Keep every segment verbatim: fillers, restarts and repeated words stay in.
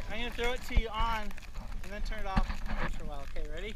I'm going to throw it to you on and then turn it off. Wait for a while. Okay, ready?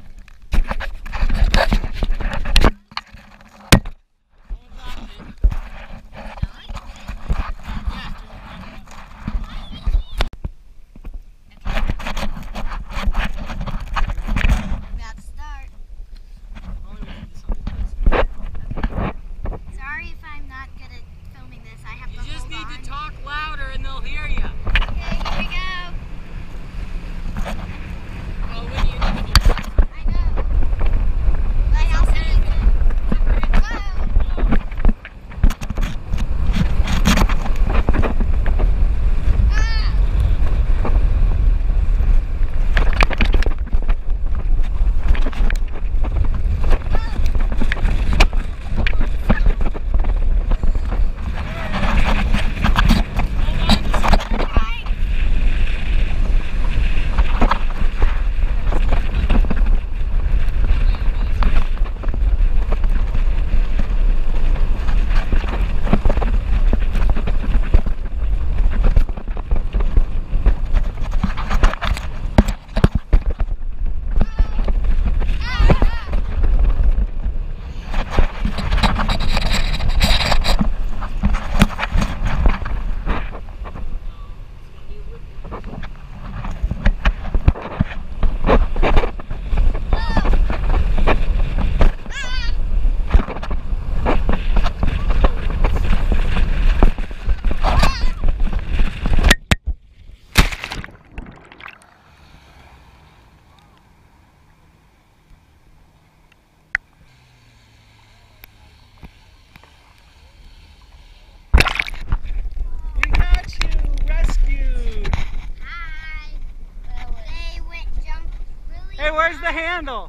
Hey, where's the handle?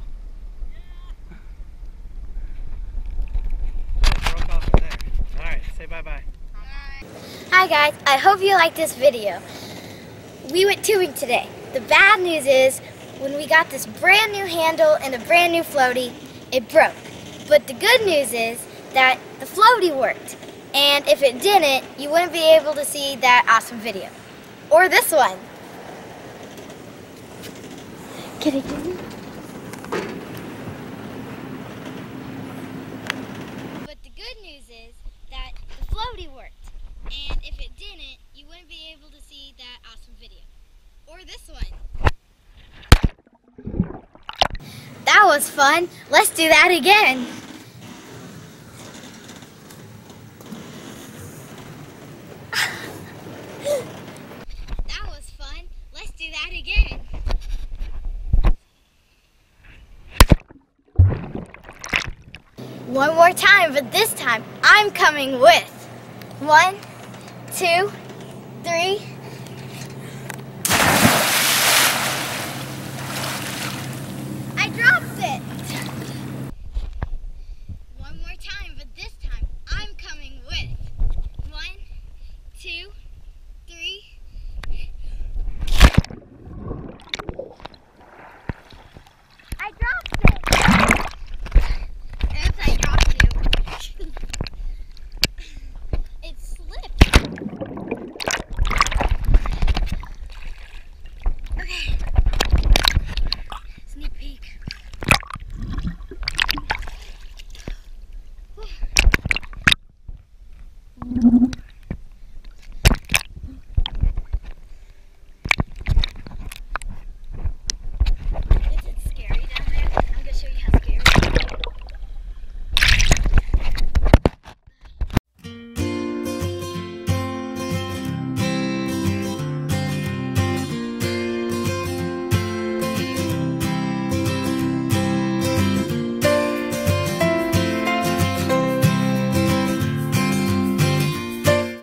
Oh, it broke off in there. Alright, say bye-bye. Bye. Hi guys, I hope you liked this video. We went tubing today. The bad news is, when we got this brand new handle and a brand new floaty, it broke. But the good news is that the floaty worked. And if it didn't, you wouldn't be able to see that awesome video. Or this one. Can I get it? But the good news is that the floaty worked. And if it didn't, you wouldn't be able to see that awesome video. Or this one. That was fun. Let's do that again. That was fun. Let's do that again. One more time, but this time I'm coming with. One, two, three. I dropped it. One more time, but this time I'm coming with. One, two, three. I dropped it. Oops, I dropped you. It slipped. Okay. Sneak peek. Whew.